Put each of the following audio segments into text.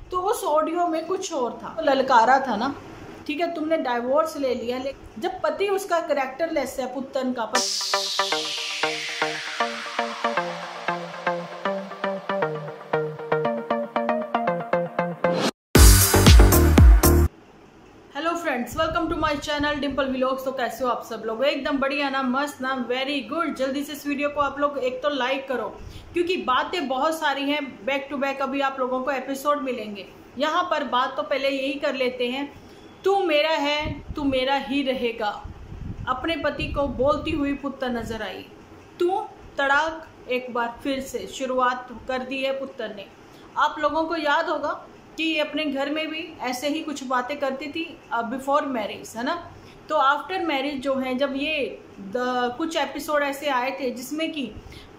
तो उस ऑडियो में कुछ और था, ललकारा था ना। ठीक है, तुमने डाइवोर्स ले लिया, लेकिन जब पति उसका कैरेक्टर लेस है, पुत्तन का friends, welcome to my channel Dimple vlogs. तो कैसे हो आप सब लोग? एकदम बढ़िया ना, मस्त ना, वेरी गुड। जल्दी से इस वीडियो को आप लोग एक तो लाइक करो, क्योंकि बातें बहुत सारी हैं, बैक टू बैक अभी आप लोगों को एपिसोड मिलेंगे। यहाँ पर बात तो पहले यही कर लेते हैं, तू मेरा है, तू मेरा ही रहेगा। अपने पति को बोलती हुई पुत्तन नजर आई। तू तड़ाक एक बार फिर से शुरुआत कर दी है पुत्तन ने। आप लोगों को याद होगा कि अपने घर में भी ऐसे ही कुछ बातें करती थी बिफोर मैरिज, है ना। तो आफ्टर मैरिज जो है, जब ये कुछ एपिसोड ऐसे आए थे जिसमें कि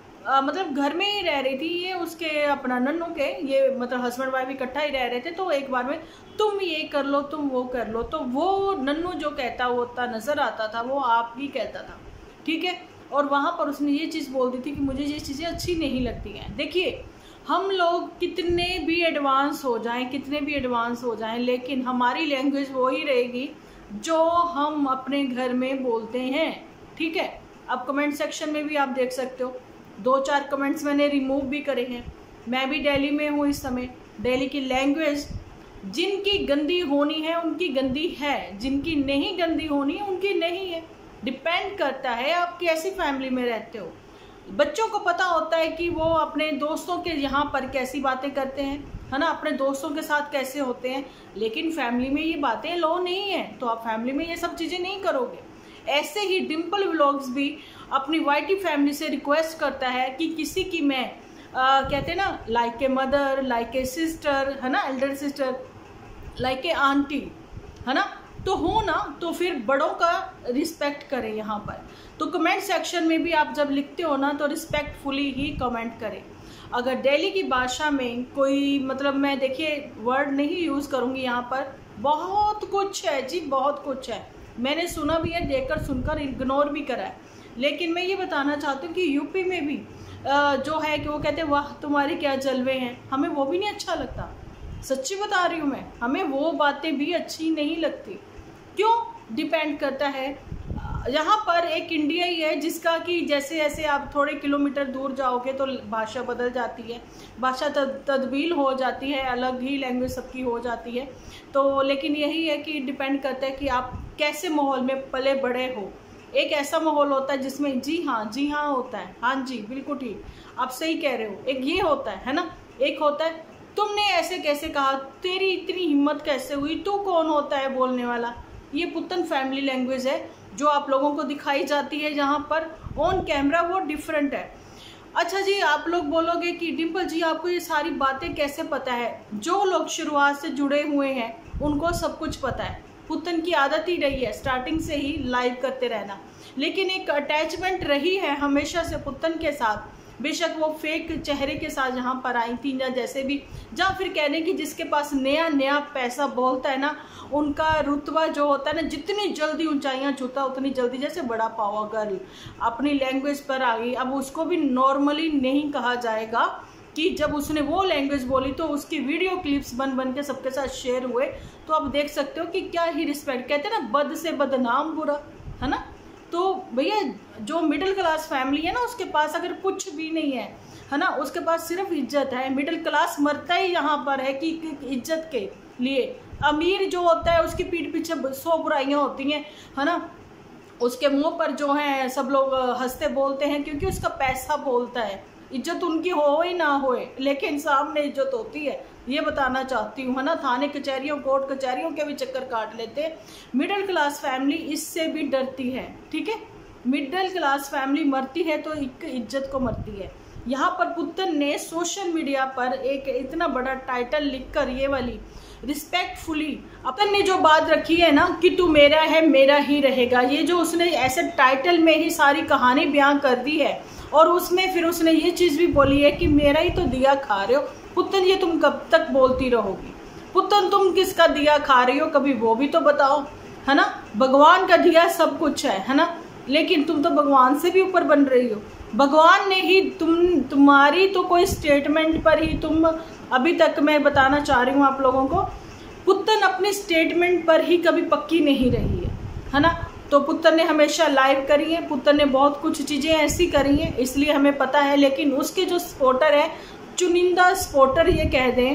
मतलब घर में ही रह रही थी ये, उसके अपना नन्नू के, ये मतलब हस्बैंड वाइफ इकट्ठा ही रह रहे थे। तो एक बार में तुम ये कर लो, तुम वो कर लो, तो वो नन्नू जो कहता होता नजर आता था वो आप ही कहता था, ठीक है। और वहाँ पर उसने ये चीज़ बोल दी थी कि मुझे ये चीज़ें अच्छी नहीं लगती हैं। देखिए, हम लोग कितने भी एडवांस हो जाएं, कितने भी एडवांस हो जाएं, लेकिन हमारी लैंग्वेज वो ही रहेगी जो हम अपने घर में बोलते हैं, ठीक है। अब कमेंट सेक्शन में भी आप देख सकते हो, 2-4 कमेंट्स मैंने रिमूव भी करे हैं। मैं भी दिल्ली में हूँ इस समय। दिल्ली की लैंग्वेज जिनकी गंदी होनी है उनकी गंदी है, जिनकी नहीं गंदी होनी है उनकी नहीं है। डिपेंड करता है आप कैसी फैमिली में रहते हो। बच्चों को पता होता है कि वो अपने दोस्तों के यहाँ पर कैसी बातें करते हैं, है ना, अपने दोस्तों के साथ कैसे होते हैं, लेकिन फैमिली में ये बातें लो नहीं है, तो आप फैमिली में ये सब चीज़ें नहीं करोगे। ऐसे ही डिम्पल व्लॉग्स भी अपनी वाइटी फैमिली से रिक्वेस्ट करता है कि किसी की मैं कहते हैं ना, like a mother, like a sister, है ना, elder sister, like a aunty, है ना, तो हो ना, तो फिर बड़ों का रिस्पेक्ट करें यहाँ पर। तो कमेंट सेक्शन में भी आप जब लिखते हो ना, तो रिस्पेक्टफुली ही कमेंट करें। अगर दिल्ली की भाषा में कोई मतलब, मैं देखिए वर्ड नहीं यूज़ करूँगी यहाँ पर, बहुत कुछ है जी, बहुत कुछ है। मैंने सुना भी है, देखकर सुनकर इग्नोर भी करा है। लेकिन मैं ये बताना चाहती हूँ कि यूपी में भी जो है कि वो कहते हैं वाह तुम्हारे क्या जलवे हैं, हमें वो भी नहीं अच्छा लगता। सच्ची बता रही हूँ मैं, हमें वो बातें भी अच्छी नहीं लगती। क्यों? डिपेंड करता है। यहाँ पर एक इंडिया ही है जिसका कि जैसे जैसे आप थोड़े किलोमीटर दूर जाओगे तो भाषा बदल जाती है, भाषा तब्दील हो जाती है, अलग ही लैंग्वेज सबकी हो जाती है। तो लेकिन यही है कि डिपेंड करता है कि आप कैसे माहौल में पले बड़े हो। एक ऐसा माहौल होता है जिसमें जी हाँ होता है, हाँ जी बिल्कुल ठीक, आप सही कह रहे हो, एक ये होता है ना। एक होता है तुमने ऐसे कैसे कहा, तेरी इतनी हिम्मत कैसे हुई, तू कौन होता है बोलने वाला। ये पुत्तन फैमिली लैंग्वेज है जो आप लोगों को दिखाई जाती है जहाँ पर ऑन कैमरा वो डिफरेंट है। अच्छा जी, आप लोग बोलोगे कि डिम्पल जी आपको ये सारी बातें कैसे पता है? जो लोग शुरुआत से जुड़े हुए हैं उनको सब कुछ पता है। पुत्तन की आदत ही रही है स्टार्टिंग से ही लाइव करते रहना, लेकिन एक अटैचमेंट रही है हमेशा से पुत्तन के साथ। बेशक वो फेक चेहरे के साथ जहाँ पर आई थी, या जैसे भी, जहाँ फिर कहने की जिसके पास नया पैसा बोलता है ना, उनका रुतबा जो होता है ना, जितनी जल्दी ऊंचाइयाँ छूता उतनी जल्दी, जैसे बड़ा पावा गर्ल अपनी लैंग्वेज पर आ गई। अब उसको भी नॉर्मली नहीं कहा जाएगा कि जब उसने वो लैंग्वेज बोली तो उसकी वीडियो क्लिप्स बन के सबके साथ शेयर हुए, तो आप देख सकते हो कि क्या ही रिस्पेक्ट, कहते हैं ना बद से बदनाम बुरा, है ना। तो भैया जो मिडिल क्लास फैमिली है ना, उसके पास अगर कुछ भी नहीं है ना, उसके पास सिर्फ इज्जत है। मिडिल क्लास मरता ही यहाँ पर है कि इज्जत के लिए। अमीर जो होता है उसकी पीठ पीछे 100 बुराइयाँ होती हैं, है ना, उसके मुंह पर जो है सब लोग हंसते बोलते हैं क्योंकि उसका पैसा बोलता है। इज्जत उनकी हो ही ना होए, लेकिन सामने इज्जत होती है, ये बताना चाहती हूँ, है ना। थाने कचहरियों, कोर्ट कचहरियों के भी चक्कर काट लेते हैं। मिडिल क्लास फैमिली इससे भी डरती है, ठीक है। मिडिल क्लास फैमिली मरती है तो इज्जत को मरती है। यहाँ पर पुत्तन ने सोशल मीडिया पर एक इतना बड़ा टाइटल लिखकर ये वाली रिस्पेक्टफुली अपन ने जो बात रखी है ना कि तू मेरा है मेरा ही रहेगा, ये जो उसने ऐसे टाइटल में ही सारी कहानी बयां कर दी है। और उसमें फिर उसने ये चीज़ भी बोली है कि मेरा ही तो दिया खा रहे हो पुत्तन, ये तुम कब तक बोलती रहोगी? पुत्तन तुम किसका दिया खा रही हो, कभी वो भी तो बताओ, है ना। भगवान का दिया सब कुछ है ना, लेकिन तुम तो भगवान से भी ऊपर बन रही हो। भगवान ने ही तुम्हारी तो कोई स्टेटमेंट पर ही तुम अभी तक मैं बताना चाह रही हूँ आप लोगों को, पुत्तन अपने स्टेटमेंट पर ही कभी पक्की नहीं रही है ना। तो पुत्तन ने हमेशा लाइव करी है, पुत्तन ने बहुत कुछ चीज़ें ऐसी करी हैं, इसलिए हमें पता है। लेकिन उसके जो सपोर्टर है, चुनिंदा सपोर्टर ये कह दें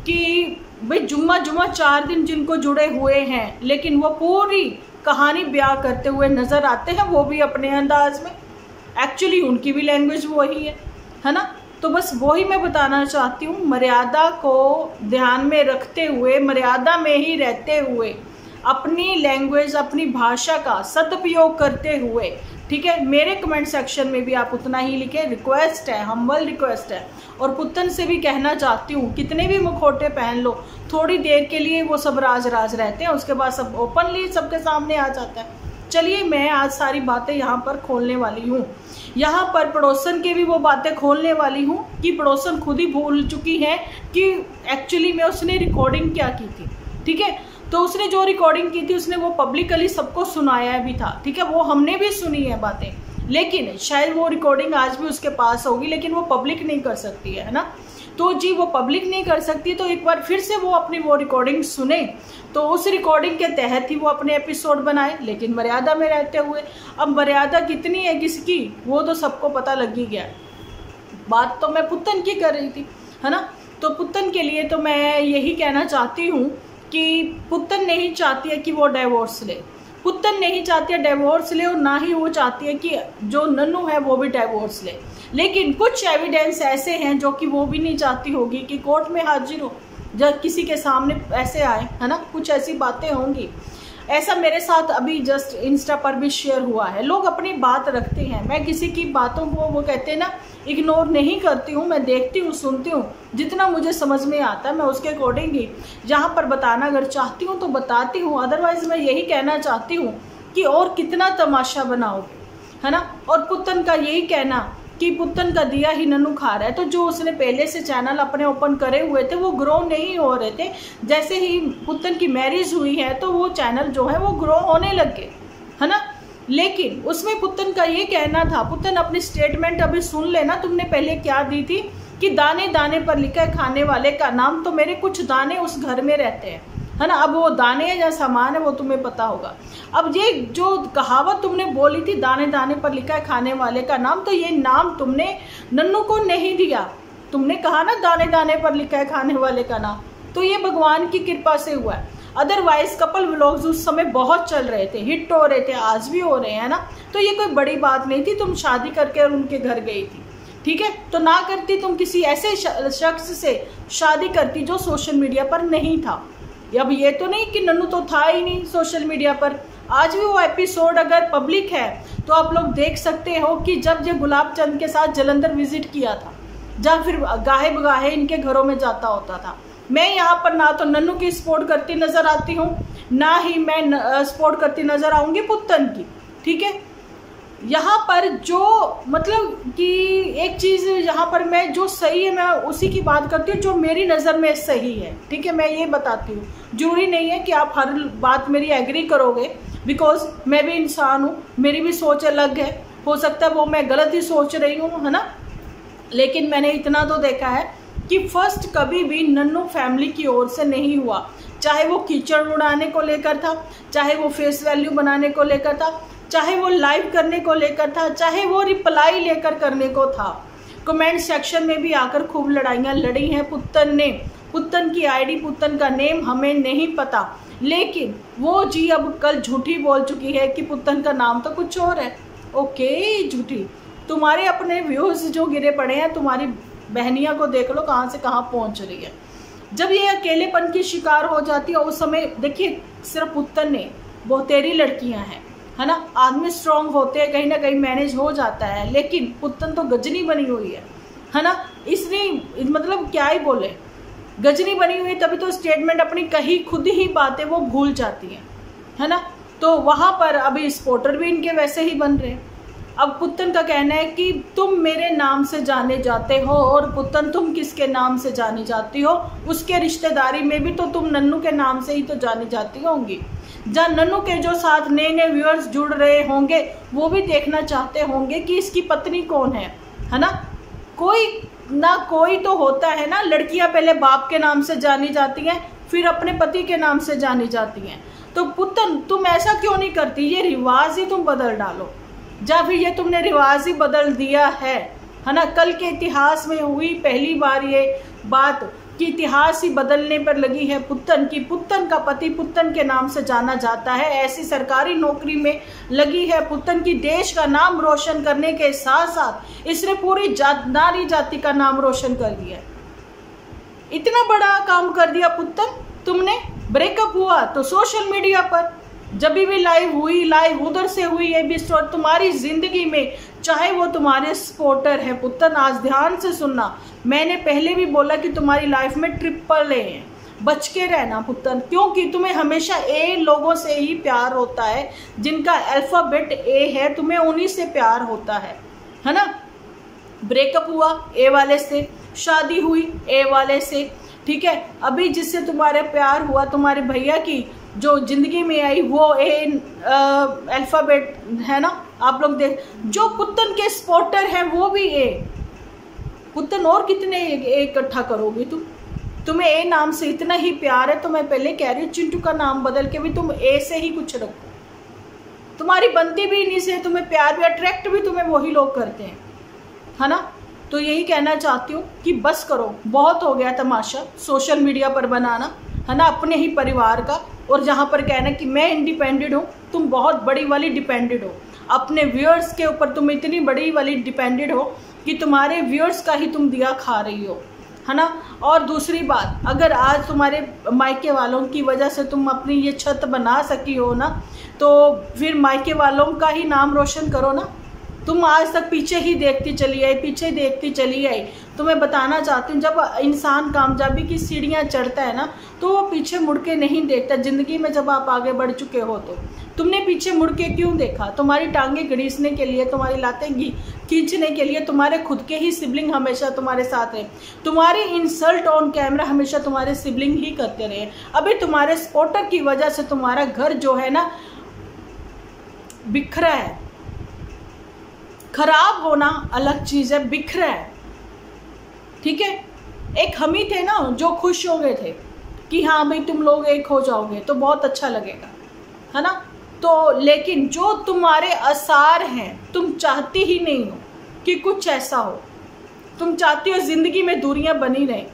कि भाई जुम्मा 4 दिन जिनको जुड़े हुए हैं, लेकिन वो पूरी कहानी बयां करते हुए नज़र आते हैं, वो भी अपने अंदाज में। एक्चुअली उनकी भी लैंग्वेज वही है ना। तो बस वही मैं बताना चाहती हूँ, मर्यादा को ध्यान में रखते हुए, मर्यादा में ही रहते हुए, अपनी लैंग्वेज, अपनी भाषा का सदुपयोग करते हुए, ठीक है। मेरे कमेंट सेक्शन में भी आप उतना ही लिखें, रिक्वेस्ट है, हम्बल रिक्वेस्ट है। और पुत्तन से भी कहना चाहती हूँ, कितने भी मुखौटे पहन लो, थोड़ी देर के लिए वो सब राज रहते हैं, उसके बाद सब ओपनली सबके सामने आ जाता है। चलिए, मैं आज सारी बातें यहाँ पर खोलने वाली हूँ। यहाँ पर पड़ोसन के भी वो बातें खोलने वाली हूँ कि पड़ोसन खुद ही भूल चुकी है कि एक्चुअली में उसने रिकॉर्डिंग क्या की थी, ठीक है। तो उसने जो रिकॉर्डिंग की थी, उसने वो पब्लिकली सबको सुनाया भी था, ठीक है। वो हमने भी सुनी है बातें, लेकिन शायद वो रिकॉर्डिंग आज भी उसके पास होगी, लेकिन वो पब्लिक नहीं कर सकती है ना। तो जी, वो पब्लिक नहीं कर सकती, तो एक बार फिर से वो अपनी वो रिकॉर्डिंग सुने, तो उस रिकॉर्डिंग के तहत ही वो अपने एपिसोड बनाए, लेकिन मर्यादा में रहते हुए। अब मर्यादा कितनी है किसकी, वो तो सबको पता लग ही गया। बात तो मैं पुत्तन की कर रही थी, है ना। तो पुत्तन के लिए तो मैं यही कहना चाहती हूँ कि पुत्तन नहीं चाहती है कि वो डाइवोर्स ले, पुत्तन नहीं चाहती है डाइवोर्स ले, और ना ही वो चाहती है कि जो नन्नू है वो भी डाइवोर्स ले। लेकिन कुछ एविडेंस ऐसे हैं जो कि वो भी नहीं चाहती होगी कि कोर्ट में हाजिर हो, जब किसी के सामने ऐसे आए, है ना। कुछ ऐसी बातें होंगी। ऐसा मेरे साथ अभी जस्ट इंस्टा पर भी शेयर हुआ है। लोग अपनी बात रखते हैं, मैं किसी की बातों को, वो कहते हैं ना, इग्नोर नहीं करती हूँ। मैं देखती हूँ, सुनती हूँ, जितना मुझे समझ में आता है मैं उसके अकॉर्डिंग ही यहाँ पर बताना अगर चाहती हूँ तो बताती हूँ। अदरवाइज मैं यही कहना चाहती हूँ कि और कितना तमाशा बनाओगे, है ना। और पुत्तन का यही कहना कि पुत्तन का दिया ही नन्नू खा रहा है, तो जो उसने पहले से चैनल अपने ओपन करे हुए थे वो ग्रो नहीं हो रहे थे। जैसे ही पुत्तन की मैरिज हुई है तो वो चैनल जो है वो ग्रो होने लग गए, है ना। लेकिन उसमें पुत्तन का ये कहना था, पुत्तन अपनी स्टेटमेंट अभी सुन लेना, तुमने पहले क्या दी थी कि दाने दाने पर लिखा है खाने वाले का नाम, तो मेरे कुछ दाने उस घर में रहते हैं, है ना। अब वो दाने या सामान है वो तुम्हें पता होगा। अब ये जो कहावत तुमने बोली थी, दाने दाने पर लिखा है खाने वाले का नाम, तो ये नाम तुमने नन्नू को नहीं दिया। तुमने कहा ना दाने दाने पर लिखा है खाने वाले का नाम, तो ये भगवान की कृपा से हुआ है। अदरवाइज कपल व्लॉग्स उस समय बहुत चल रहे थे, हिट हो रहे थे, आज भी हो रहे हैं ना। तो ये कोई बड़ी बात नहीं थी। तुम शादी करके और उनके घर गई थी, ठीक है, तो ना करती तुम किसी ऐसे शख्स से शादी करती जो सोशल मीडिया पर नहीं था। अब ये तो नहीं कि नन्नू तो था ही नहीं सोशल मीडिया पर। आज भी वो एपिसोड अगर पब्लिक है तो आप लोग देख सकते हो कि जब ये गुलाब चंद के साथ जलंधर विजिट किया था, जहाँ फिर गाहे बगाहे इनके घरों में जाता होता था। मैं यहाँ पर ना तो नन्नू की सपोर्ट करती नजर आती हूँ, ना ही मैं सपोर्ट करती नजर आऊंगी पुत्तन की, ठीक है। यहाँ पर जो मतलब कि एक चीज़ यहाँ पर मैं जो सही है मैं उसी की बात करती हूँ, जो मेरी नज़र में सही है, ठीक है। मैं ये बताती हूँ, जरूरी नहीं है कि आप हर बात मेरी एग्री करोगे, बिकॉज मैं भी इंसान हूँ, मेरी भी सोच अलग है। हो सकता है वो मैं गलत ही सोच रही हूँ, है ना। लेकिन मैंने इतना तो देखा है कि फर्स्ट कभी भी नन्नू फैमिली की ओर से नहीं हुआ, चाहे वो कीचड़ उड़ाने को लेकर था, चाहे वो फेस वैल्यू बनाने को लेकर था, चाहे वो लाइव करने को लेकर था, चाहे वो रिप्लाई लेकर करने को था। कमेंट सेक्शन में भी आकर खूब लड़ाइयाँ लड़ी हैं पुत्तन ने। पुत्तन की आईडी, पुत्तन का नेम हमें नहीं पता, लेकिन वो जी अब कल झूठी बोल चुकी है कि पुत्तन का नाम तो कुछ और है। ओके झूठी, तुम्हारे अपने व्यूज जो गिरे पड़े हैं, तुम्हारी बहनिया को देख लो कहाँ से कहाँ पहुँच रही है। जब ये अकेलेपन की शिकार हो जाती है उस समय देखिए, सिर्फ पुत्तन ने, बहुतेरी लड़कियां हैं, है ना। आदमी स्ट्रांग होते हैं, कहीं ना कहीं मैनेज हो जाता है, लेकिन पुत्तन तो गजनी बनी हुई है ना। इसलिए मतलब क्या ही बोले, गजनी बनी हुई, तभी तो स्टेटमेंट अपनी कही खुद ही बातें वो भूल जाती है ना। तो वहां पर अभी सपोर्टर भी इनके वैसे ही बन रहे हैं। अब पुत्तन का कहना है कि तुम मेरे नाम से जाने जाते हो, और पुत्तन तुम किसके नाम से जानी जाती हो, उसके रिश्तेदारी में भी तो तुम नन्नू के नाम से ही तो जानी जाती होंगी। जहाँ नन्नू के जो साथ नए नए व्यूअर्स जुड़ रहे होंगे वो भी देखना चाहते होंगे कि इसकी पत्नी कौन है ना। कोई ना कोई तो होता है ना, लड़कियां पहले बाप के नाम से जानी जाती हैं, फिर अपने पति के नाम से जानी जाती हैं। तो पुतन तुम ऐसा क्यों नहीं करती, ये रिवाज ही तुम बदल डालो, या फिर ये तुमने रिवाज ही बदल दिया है ना। कल के इतिहास में हुई पहली बार ये बात कि इतिहास ही बदलने पर लगी है पुतन की। पुतन का पति पुतन के नाम से जाना जाता है, ऐसी सरकारी नौकरी में लगी है पुतन की। देश का नाम रोशन करने के साथ साथ इसने पूरी नारी जाति का नाम रोशन कर दिया। इतना बड़ा काम कर दिया पुतन तुमने। ब्रेकअप हुआ तो सोशल मीडिया पर जब भी लाइव हुई, लाइव उधर से हुई, ये भी स्टोरी तुम्हारी जिंदगी में, चाहे वो तुम्हारे सपोर्टर है पुतन, आज ध्यान से सुनना, मैंने पहले भी बोला कि तुम्हारी लाइफ में ट्रिपल ए है, बच के रहना पुतन, क्योंकि तुम्हें हमेशा ए लोगों से ही प्यार होता है, जिनका अल्फाबेट ए है, तुम्हें उन्हीं से प्यार होता है ना। ब्रेकअप हुआ ए वाले से, शादी हुई ए वाले से, ठीक है। अभी जिससे तुम्हारे प्यार हुआ, तुम्हारे भैया की जो जिंदगी में आई, वो ए अल्फाबेट है ना। आप लोग देख, जो पुतन के सपोर्टर हैं वो भी ए। पुतन और कितने इकट्ठा करोगे तुम? तुम्हें ए नाम से इतना ही प्यार है तो मैं पहले कह रही हूँ, चिंटू का नाम बदल के भी तुम ए से ही कुछ रखो। तुम्हारी बनती भी इन्हीं से, तुम्हें प्यार भी, अट्रैक्ट भी तुम्हें वही लोग करते हैं, है ना। तो यही कहना चाहती हूँ कि बस करो, बहुत हो गया तमाशा सोशल मीडिया पर बनाना, है ना, अपने ही परिवार का। और जहाँ पर कहना कि मैं इंडिपेंडेंट हूँ, तुम बहुत बड़ी वाली डिपेंडेंट हो अपने व्यूअर्स के ऊपर। तुम इतनी बड़ी वाली डिपेंडेंट हो कि तुम्हारे व्यूअर्स का ही तुम दिया खा रही हो, है ना। और दूसरी बात, अगर आज तुम्हारे मायके वालों की वजह से तुम अपनी ये छत बना सकी हो ना, तो फिर मायके वालों का ही नाम रोशन करो ना। तुम आज तक पीछे ही देखती चली आई, पीछे देखती चली आई। तो मैं बताना चाहती हूँ, जब इंसान कामयाबी की सीढ़ियाँ चढ़ता है ना, तो वो पीछे मुड़ के नहीं देखता। जिंदगी में जब आप आगे बढ़ चुके हो तो तुमने पीछे मुड़ के क्यों देखा? तुम्हारी टांगे घड़ीसने के लिए, तुम्हारी लातें खींचने के लिए तुम्हारे खुद के ही सिबलिंग हमेशा तुम्हारे साथ है। तुम्हारी इंसल्ट ऑन कैमरा हमेशा तुम्हारे सिबलिंग ही करते रहे। अभी तुम्हारे सपोर्टर की वजह से तुम्हारा घर जो है ना बिखरा है। खराब होना अलग चीज है, बिखरा है, ठीक है। एक हम ही थे ना जो खुश हो गए थे कि हाँ भाई तुम लोग एक हो जाओगे तो बहुत अच्छा लगेगा, है ना। तो लेकिन जो तुम्हारे आसार हैं, तुम चाहती ही नहीं हो कि कुछ ऐसा हो। तुम चाहती हो जिंदगी में दूरियां बनी रहे,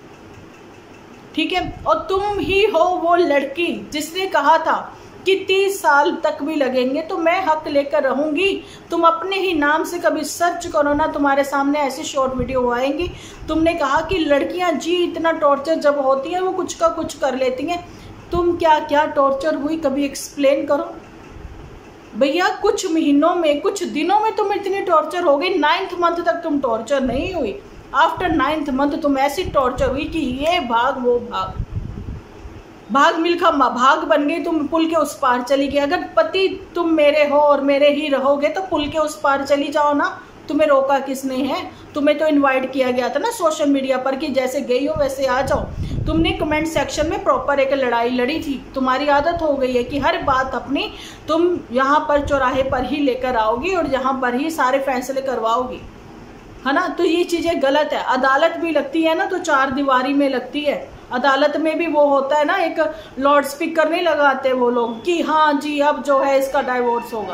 ठीक है। और तुम ही हो वो लड़की जिसने कहा था कि 30 साल तक भी लगेंगे तो मैं हक लेकर रहूंगी। तुम अपने ही नाम से कभी सर्च करो ना, तुम्हारे सामने ऐसी शॉर्ट वीडियो आएंगी। तुमने कहा कि लड़कियां जी इतना टॉर्चर जब होती हैं वो कुछ का कुछ कर लेती हैं। तुम क्या क्या टॉर्चर हुई, कभी एक्सप्लेन करो भैया। कुछ महीनों में, कुछ दिनों में तुम इतनी टॉर्चर हो गई। 9th मंथ तक तुम टॉर्चर नहीं हुई, आफ्टर 9th मंथ तुम ऐसी टॉर्चर हुई कि ये भाग वो भाग, भाग मिल्खा भाग बन गई। तुम पुल के उस पार चली गई। अगर पति तुम मेरे हो और मेरे ही रहोगे तो पुल के उस पार चली जाओ ना। तुम्हें रोका किसने है? तुम्हें तो इनवाइट किया गया था ना सोशल मीडिया पर कि जैसे गई हो वैसे आ जाओ। तुमने कमेंट सेक्शन में प्रॉपर एक लड़ाई लड़ी थी। तुम्हारी आदत हो गई है कि हर बात अपनी तुम यहाँ पर चौराहे पर ही लेकर आओगी और यहाँ पर ही सारे फैसले करवाओगी, है ना। तो ये चीज़ें गलत है। अदालत भी लगती है ना तो 4 दीवारी में लगती है। अदालत में भी वो होता है ना, एक लाउड स्पीकर नहीं लगाते वो लोग कि हाँ जी अब जो है इसका डाइवोर्स होगा।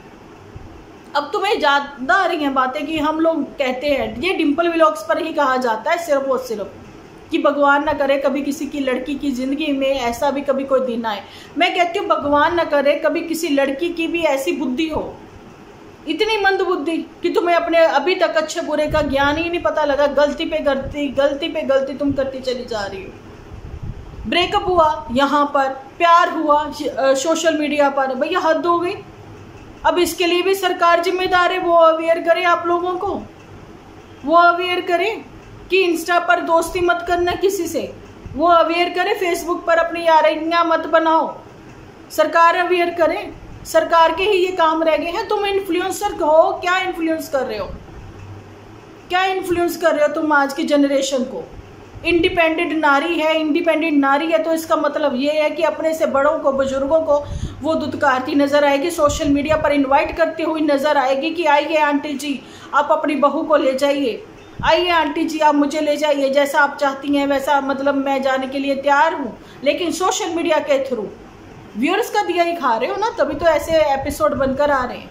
अब तुम्हें ज़्यादा आ रही हैं बातें कि हम लोग कहते हैं, ये डिम्पल व्लॉग्स पर ही कहा जाता है सिर्फ और सिर्फ कि भगवान ना करे कभी किसी की लड़की की ज़िंदगी में ऐसा भी कभी कोई दिन आए। मैं कहती हूँ भगवान ना करे कभी किसी लड़की की भी ऐसी बुद्धि हो, इतनी मंद बुद्धि कि तुम्हें अपने अभी तक अच्छे बुरे का ज्ञान ही नहीं पता लगा। गलती पे गलती, गलती पे गलती तुम करती चली जा रही हो। ब्रेकअप हुआ यहाँ पर, प्यार हुआ सोशल मीडिया पर, भैया हद हो गई। अब इसके लिए भी सरकार जिम्मेदार है, वो अवेयर करे आप लोगों को, वो अवेयर करे कि इंस्टा पर दोस्ती मत करना किसी से, वो अवेयर करे फेसबुक पर अपनी यारियां मत बनाओ। सरकार अवेयर करे, सरकार के ही ये काम रह गए हैं। तुम इन्फ्लुएंसर हो, क्या इन्फ्लुएंस कर रहे हो? क्या इन्फ्लुएंस कर रहे हो तुम आज की जनरेशन को? इंडिपेंडेंट नारी है, इंडिपेंडेंट नारी है तो इसका मतलब ये है कि अपने से बड़ों को, बुजुर्गों को वो दुत्कारती नजर आएगी, सोशल मीडिया पर इनवाइट करती हुई नजर आएगी कि आइए आंटी जी आप अपनी बहू को ले जाइए, आइए आंटी जी आप मुझे ले जाइए, जैसा आप चाहती हैं वैसा, मतलब मैं जाने के लिए तैयार हूँ, लेकिन सोशल मीडिया के थ्रू व्यूअर्स का दिया ही खा रहे हो ना, तभी तो ऐसे एपिसोड बनकर आ रहे हैं।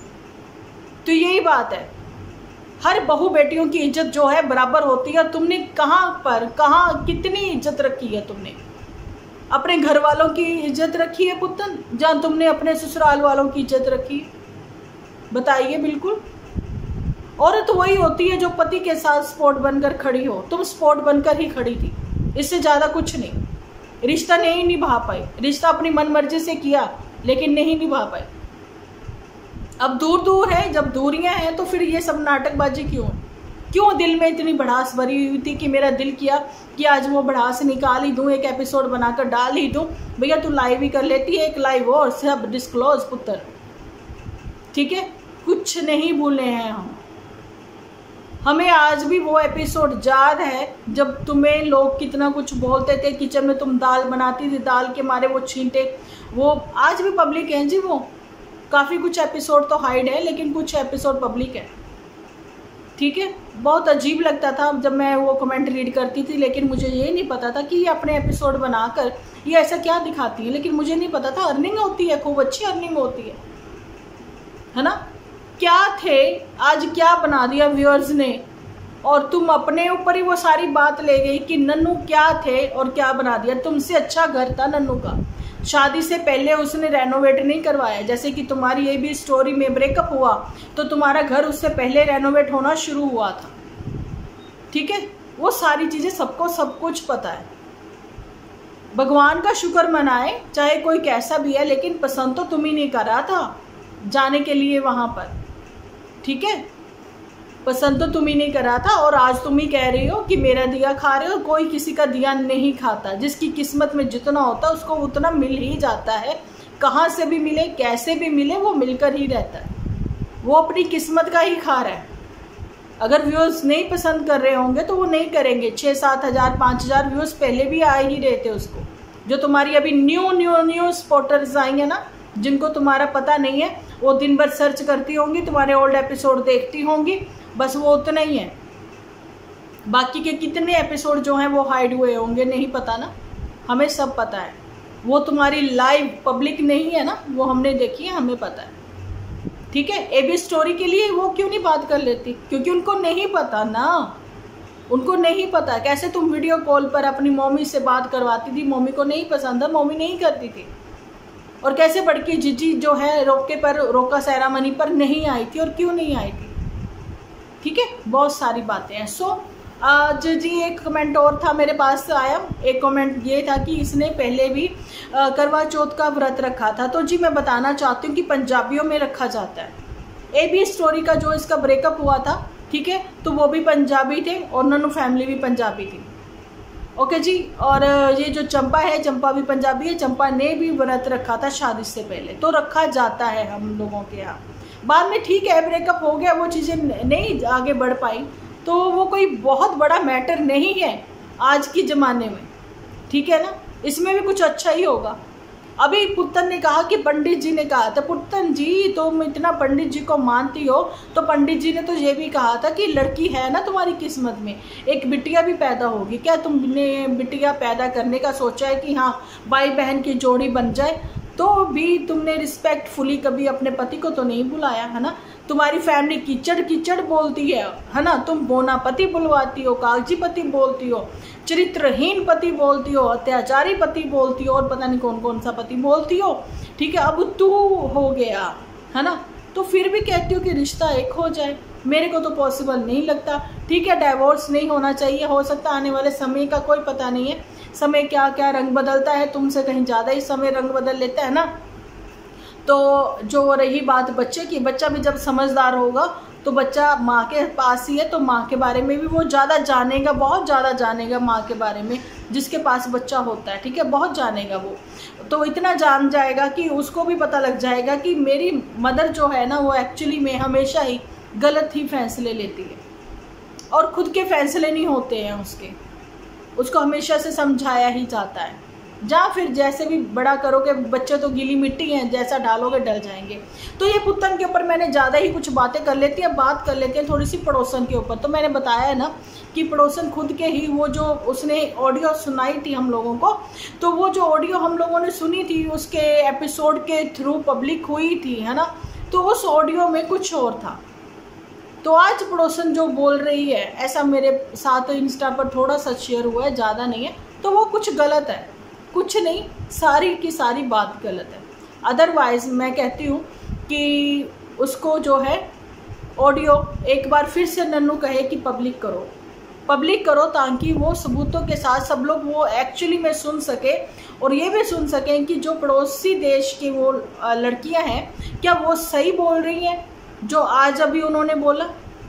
तो यही बात है, हर बहू बेटियों की इज्जत जो है बराबर होती है। तुमने कहाँ कितनी इज्जत रखी है? तुमने अपने घर वालों की इज्जत रखी है पुतन, जहाँ तुमने अपने ससुराल वालों की इज्जत रखी है? बताइए। बिल्कुल औरत तो वही होती है जो पति के साथ स्पोर्ट बनकर खड़ी हो। तुम स्पोर्ट बनकर ही खड़ी थी, इससे ज्यादा कुछ नहीं। रिश्ता नहीं निभा पाई, रिश्ता अपनी मनमर्जी से किया लेकिन नहीं निभा पाई। अब दूर दूर है, जब दूरियां हैं तो फिर ये सब नाटकबाजी क्यों दिल में इतनी भड़ास भरी हुई थी कि मेरा दिल किया कि आज वो भड़ास निकाल ही दूं, एक एपिसोड बनाकर डाल ही दूं। भैया तू लाइव ही कर लेती है, एक लाइव और सब डिस्क्लोज पुत्र, ठीक है? कुछ नहीं भूले हैं हम। हमें आज भी वो एपिसोड याद है जब तुम्हें लोग कितना कुछ बोलते थे, किचन में तुम दाल बनाती थी, दाल के मारे वो छींटे, वो आज भी पब्लिक है जी। वो काफ़ी कुछ एपिसोड तो हाइड है लेकिन कुछ एपिसोड पब्लिक है, ठीक है? बहुत अजीब लगता था जब मैं वो कमेंट रीड करती थी, लेकिन मुझे ये नहीं पता था कि ये अपने एपिसोड बनाकर ये ऐसा क्या दिखाती है। लेकिन मुझे नहीं पता था अर्निंग होती है, खूब अच्छी अर्निंग होती है ना? क्या थे, आज क्या बना दिया व्यूअर्स ने, और तुम अपने ऊपर ही वो सारी बात ले गई कि नन्नू क्या थे और क्या बना दिया। तुमसे अच्छा घर था नन्नू का, शादी से पहले उसने रेनोवेट नहीं करवाया। जैसे कि तुम्हारी ये भी स्टोरी में ब्रेकअप हुआ तो तुम्हारा घर उससे पहले रेनोवेट होना शुरू हुआ था, ठीक है? वो सारी चीजें सबको सब कुछ पता है। भगवान का शुक्र मनाए चाहे कोई कैसा भी है, लेकिन पसंद तो तुम ही नहीं कर रहा था जाने के लिए वहां पर, ठीक है? पसंद तो तुम ही नहीं कर रहा था, और आज तुम ही कह रही हो कि मेरा दिया खा रहे हो। कोई किसी का दिया नहीं खाता, जिसकी किस्मत में जितना होता है उसको उतना मिल ही जाता है। कहाँ से भी मिले, कैसे भी मिले, वो मिलकर ही रहता है। वो अपनी किस्मत का ही खा रहा है। अगर व्यूअर्स नहीं पसंद कर रहे होंगे तो वो नहीं करेंगे। 6-7 हज़ार 5 हज़ार व्यूअर्स पहले भी आ ही रहे थे उसको। जो तुम्हारी अभी न्यू स्पॉटर्स आई है ना, जिनको तुम्हारा पता नहीं है, वो दिन भर सर्च करती होंगी, तुम्हारे ओल्ड एपिसोड देखती होंगी, बस वो उतना ही है। बाकी के कितने एपिसोड जो हैं वो हाइड हुए होंगे नहीं पता ना, हमें सब पता है। वो तुम्हारी लाइव पब्लिक नहीं है ना, वो हमने देखी है, हमें पता है, ठीक है? एबी स्टोरी के लिए वो क्यों नहीं बात कर लेती? क्योंकि उनको नहीं पता ना, उनको नहीं पता। कैसे तुम वीडियो कॉल पर अपनी मम्मी से बात करवाती थी, मम्मी को नहीं पसंद है, मम्मी नहीं करती थी। और कैसे बड़की जीजी जो है रोका सेरामनी पर नहीं आई थी, और क्यों नहीं आई थी, ठीक है? बहुत सारी बातें हैं। सो आज जी एक कमेंट और था मेरे पास आया। एक कमेंट ये था कि इसने पहले भी करवा चौथ का व्रत रखा था। तो जी मैं बताना चाहती हूँ कि पंजाबियों में रखा जाता है। एबी स्टोरी का जो इसका ब्रेकअप हुआ था, ठीक है, तो वो भी पंजाबी थे और नन्नू फैमिली भी पंजाबी थी, ओके जी। और ये जो चंपा है, चंपा भी पंजाबी है। चंपा ने भी व्रत रखा था शादी से पहले, तो रखा जाता है हम लोगों के यहाँ। बाद में ठीक है ब्रेकअप हो गया, वो चीज़ें नहीं आगे बढ़ पाई, तो वो कोई बहुत बड़ा मैटर नहीं है आज के ज़माने में, ठीक है ना? इसमें भी कुछ अच्छा ही होगा। अभी पुत्तन ने कहा कि पंडित जी ने कहा था। पुत्तन जी तुम इतना पंडित जी को मानती हो, तो पंडित जी ने तो ये भी कहा था कि लड़की है ना तुम्हारी किस्मत में, एक बिटिया भी पैदा होगी। क्या तुमने बिटिया पैदा करने का सोचा है कि हाँ भाई बहन की जोड़ी बन जाए? तो भी तुमने रिस्पेक्टफुली कभी अपने पति को तो नहीं बुलाया, है ना? तुम्हारी फैमिली कीचड़ बोलती है ना? तुम बोना पति बुलवाती हो, कागजी पति बोलती हो, चरित्रहीन पति बोलती हो, अत्याचारी पति बोलती हो, और पता नहीं कौन कौन सा पति बोलती हो, ठीक है? अब तू हो गया, है ना? तो फिर भी कहती हो कि रिश्ता एक हो जाए। मेरे को तो पॉसिबल नहीं लगता, ठीक है? डाइवोर्स नहीं होना चाहिए, हो सकता आने वाले समय का कोई पता नहीं है, समय क्या क्या रंग बदलता है, तुमसे कहीं ज़्यादा ही समय रंग बदल लेता है ना। तो जो रही बात बच्चे की, बच्चा भी जब समझदार होगा तो बच्चा माँ के पास ही है, तो माँ के बारे में भी वो ज़्यादा जानेगा, बहुत ज़्यादा जानेगा माँ के बारे में, जिसके पास बच्चा होता है, ठीक है? बहुत जानेगा वो, तो इतना जान जाएगा कि उसको भी पता लग जाएगा कि मेरी मदर जो है ना, वो एक्चुअली में हमेशा ही गलत ही फैसले लेती है, और खुद के फैसले नहीं होते हैं उसको हमेशा से समझाया ही जाता है, जहाँ फिर जैसे भी बड़ा करोगे, बच्चे तो गीली मिट्टी हैं, जैसा डालोगे डल जाएंगे। तो ये पुत्तन के ऊपर मैंने ज़्यादा ही कुछ बातें कर लेती है। बात कर लेते हैं थोड़ी सी पड़ोसन के ऊपर। तो मैंने बताया है ना कि पड़ोसन खुद के ही वो जो उसने ऑडियो सुनाई थी हम लोगों को, तो वो जो ऑडियो हम लोगों ने सुनी थी उसके एपिसोड के थ्रू पब्लिक हुई थी, है ना, तो उस ऑडियो में कुछ और था। तो आज पड़ोसन जो बोल रही है, ऐसा मेरे साथ इंस्टा पर थोड़ा सा शेयर हुआ है, ज़्यादा नहीं है, तो वो कुछ गलत है, कुछ नहीं, सारी की सारी बात गलत है। अदरवाइज़ मैं कहती हूँ कि उसको जो है ऑडियो एक बार फिर से नन्नू कहे कि पब्लिक करो ताकि वो सबूतों के साथ सब लोग वो एक्चुअली में सुन सके, और ये भी सुन सकें कि जो पड़ोसी देश की वो लड़कियां हैं क्या वो सही बोल रही हैं जो आज अभी उन्होंने बोला,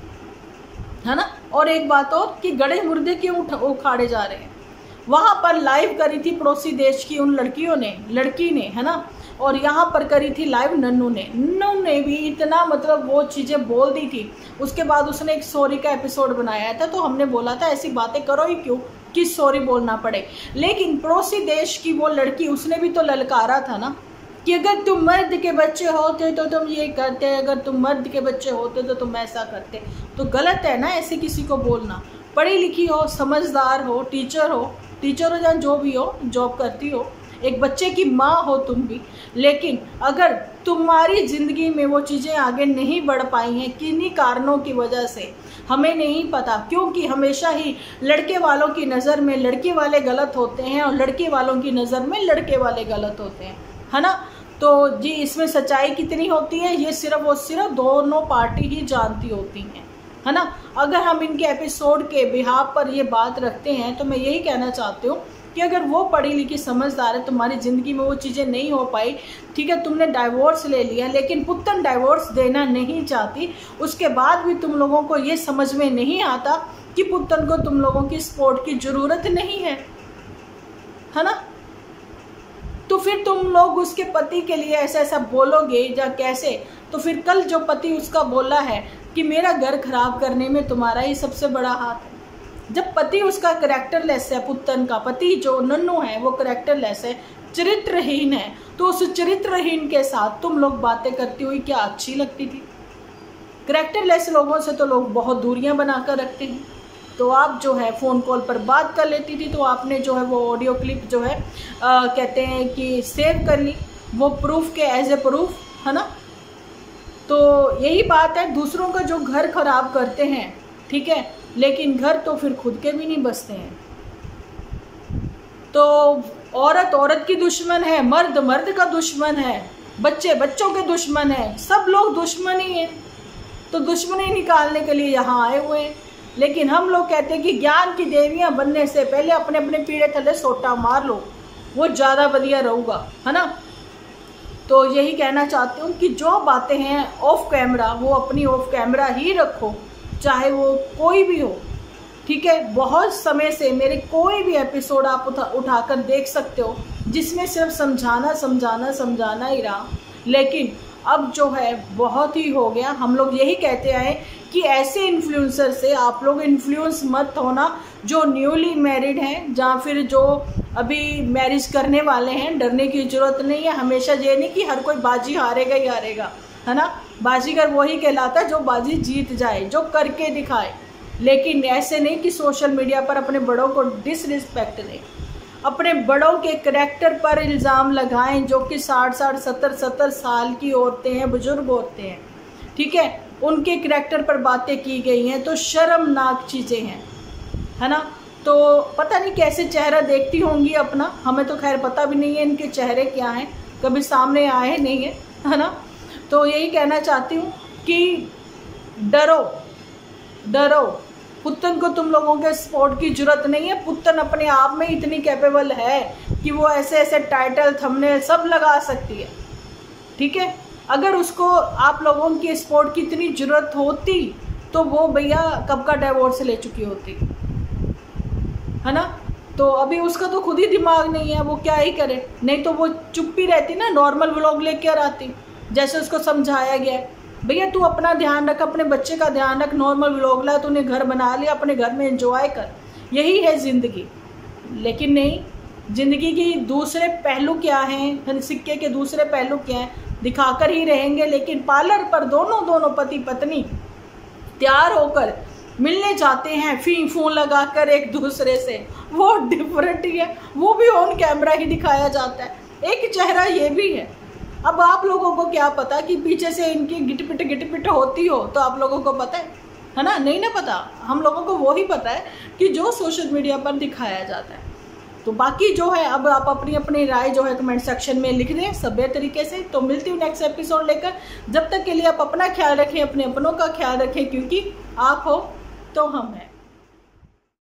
है ना। और एक बात और कि गड़े मुर्दे क्यों उखाड़े जा रहे हैं। वहाँ पर लाइव करी थी पड़ोसी देश की उन लड़की ने, है ना, और यहाँ पर करी थी लाइव नन्नू ने भी इतना मतलब वो चीज़ें बोल दी थी। उसके बाद उसने एक सॉरी का एपिसोड बनाया था, तो हमने बोला था ऐसी बातें करो ही क्यों कि सॉरी बोलना पड़े। लेकिन पड़ोसी देश की वो लड़की, उसने भी तो ललकारा था ना कि अगर तुम मर्द के बच्चे होते तो तुम ये करते, अगर तुम मर्द के बच्चे होते तो तुम ऐसा करते। तो गलत है ना ऐसे किसी को बोलना। पढ़ी लिखी हो, समझदार हो, टीचर हो या जो भी हो, जॉब करती हो, एक बच्चे की माँ हो तुम भी, लेकिन अगर तुम्हारी ज़िंदगी में वो चीज़ें आगे नहीं बढ़ पाई हैं किन्हीं कारणों की वजह से, हमें नहीं पता, क्योंकि हमेशा ही लड़के वालों की नज़र में लड़के वाले गलत होते हैं और लड़के वालों की नज़र में लड़के वाले गलत होते हैं, है ना। तो जी इसमें सच्चाई कितनी होती है ये सिर्फ और सिर्फ दोनों पार्टी ही जानती होती हैं, है ना। अगर हम इनके एपिसोड के बिहाफ पर ये बात रखते हैं तो मैं यही कहना चाहती हूँ कि अगर वो पढ़ी लिखी समझदार है, तुम्हारी ज़िंदगी में वो चीज़ें नहीं हो पाई, ठीक है, तुमने डाइवोर्स ले लिया, लेकिन पुत्तन डाइवोर्स देना नहीं चाहती, उसके बाद भी तुम लोगों को ये समझ में नहीं आता कि पुत्तन को तुम लोगों की सपोर्ट की ज़रूरत नहीं है ना। तो फिर तुम लोग उसके पति के लिए ऐसा ऐसा बोलोगे या कैसे। तो फिर कल जो पति उसका बोला है कि मेरा घर खराब करने में तुम्हारा ही सबसे बड़ा हाथ है, जब पति उसका कैरेक्टरलेस है, पुत्तन का पति जो नन्नू है वो कैरेक्टरलेस है, चरित्रहीन है, तो उस चरित्रहीन के साथ तुम लोग बातें करती हुई क्या अच्छी लगती थी। कैरेक्टरलेस लोगों से तो लोग बहुत दूरियां बनाकर रखते हैं। तो आप जो है फ़ोन कॉल पर बात कर लेती थी, तो आपने जो है वो ऑडियो क्लिप जो है कहते हैं कि सेव कर ली, वो प्रूफ के एज ए प्रूफ, है ना। तो यही बात है, दूसरों का जो घर खराब करते हैं, ठीक है, लेकिन घर तो फिर खुद के भी नहीं बसते हैं। तो औरत की दुश्मन है, मर्द का दुश्मन है, बच्चों के दुश्मन है, सब लोग दुश्मन ही हैं। तो दुश्मनी निकालने के लिए यहाँ आए हुए हैं। लेकिन हम लोग कहते हैं कि ज्ञान की देवियां बनने से पहले अपने अपने पीढ़े थले सोटा मार लो, वो ज़्यादा बढ़िया रहूगा, है ना। तो यही कहना चाहती हूँ कि जो बातें हैं ऑफ कैमरा वो अपनी ऑफ कैमरा ही रखो, चाहे वो कोई भी हो, ठीक है। बहुत समय से मेरे कोई भी एपिसोड आप उठाकर देख सकते हो जिसमें सिर्फ समझाना ही रहा, लेकिन अब जो है बहुत ही हो गया। हम लोग यही कहते आए कि ऐसे इन्फ्लुएंसर से आप लोग इन्फ्लुएंस मत होना जो न्यूली मैरिड हैं, या फिर जो अभी मैरिज करने वाले हैं। डरने की ज़रूरत नहीं है। हमेशा ये नहीं कि हर कोई बाजी हारेगा ही हारेगा, है ना। बाजीगर वही कहलाता है जो बाजी जीत जाए, जो करके दिखाए। लेकिन ऐसे नहीं कि सोशल मीडिया पर अपने बड़ों को डिसरिस्पेक्ट दें, अपने बड़ों के करैक्टर पर इल्ज़ाम लगाएं, जो कि 60-60, 70-70 साल की औरतें हैं, बुजुर्ग औरतें हैं, ठीक है, उनके करैक्टर पर बातें की गई हैं। तो शर्मनाक चीज़ें हैं, है ना। तो पता नहीं कैसे चेहरा देखती होंगी अपना, हमें तो खैर पता भी नहीं है इनके चेहरे क्या हैं, कभी सामने आए नहीं है ना। तो यही कहना चाहती हूँ कि डरो, पुत्तन को तुम लोगों के सपोर्ट की जरूरत नहीं है। पुत्तन अपने आप में इतनी कैपेबल है कि वो ऐसे ऐसे टाइटल थंबनेल सब लगा सकती है, ठीक है। अगर उसको आप लोगों की सपोर्ट की इतनी ज़रूरत होती तो वो भैया कब का डिवोर्स ले चुकी होती, है ना। तो अभी उसका तो खुद ही दिमाग नहीं है, वो क्या ही करे। नहीं तो वो चुप ही रहती ना, नॉर्मल व्लॉग लेकर आती, जैसे उसको समझाया गया है, भैया तू अपना ध्यान रख, अपने बच्चे का ध्यान रख, नॉर्मल व्लॉग ला, तूने घर बना लिया, अपने घर में एंजॉय कर, यही है ज़िंदगी। लेकिन नहीं, जिंदगी की दूसरे पहलू क्या हैं, सिक्के के दूसरे पहलू क्या हैं, दिखाकर ही रहेंगे। लेकिन पार्लर पर दोनों पति पत्नी तैयार होकर मिलने जाते हैं, फी फोन लगाकर एक दूसरे से, वो डिफरेंट ही है, वो भी ऑन कैमरा ही दिखाया जाता है। एक चेहरा ये भी है। अब आप लोगों को क्या पता कि पीछे से इनकी गिटपिट होती हो, तो आप लोगों को पता है ना? नहीं ना पता। हम लोगों को वो ही पता है कि जो सोशल मीडिया पर दिखाया जाता है। तो बाकी जो है, अब आप अपनी अपनी राय जो है कमेंट सेक्शन में लिख दें सभ्य तरीके से। तो मिलती हूँ नेक्स्ट एपिसोड लेकर। जब तक के लिए आप अपना ख्याल रखें, अपने अपनों का ख्याल रखें, क्योंकि आप हो तो हम हैं।